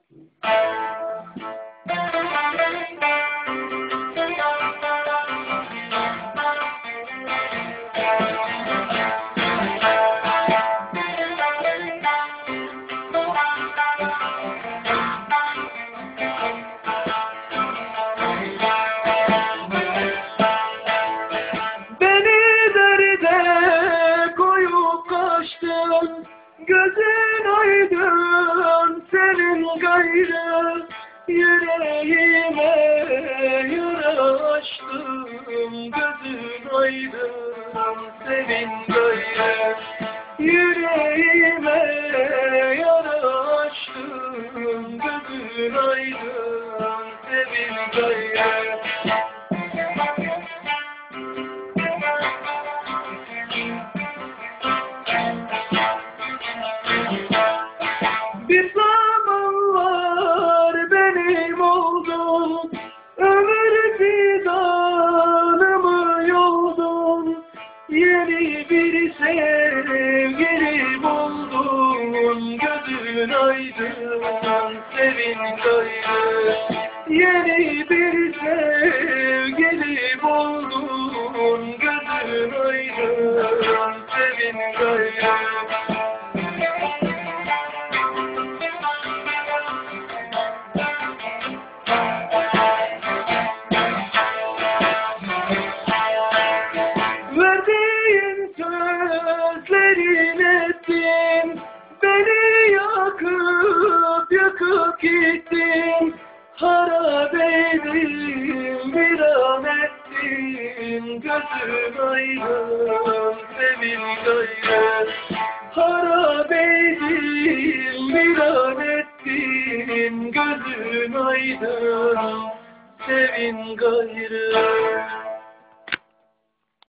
Gözün aydın senin gayrı, yüreğime yara açtım. Gözün aydın senin gayrı, yüreğime yara açtım. Gözün aydın senin gayrı. Bir zamanlar benim oldun, ömür fidanımı yoldun. Yeni bir sevgilim oldun, gözün aydın sevin gayrı. Yeni bir sevgilim oldun, gözün aydın sevin gayrı. Verdiğin sözlerin ettin, beni yakıp gittin. Harabeydim bir an ettin, gözün aydın sevin gayrı. Harabeydim bir an ettin, gözün aydın sevin gayrı.